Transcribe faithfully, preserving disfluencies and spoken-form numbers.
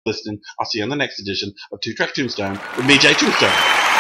listening. I'll see you on the next edition of Two Track Tombstone with me, Jay Tombstone.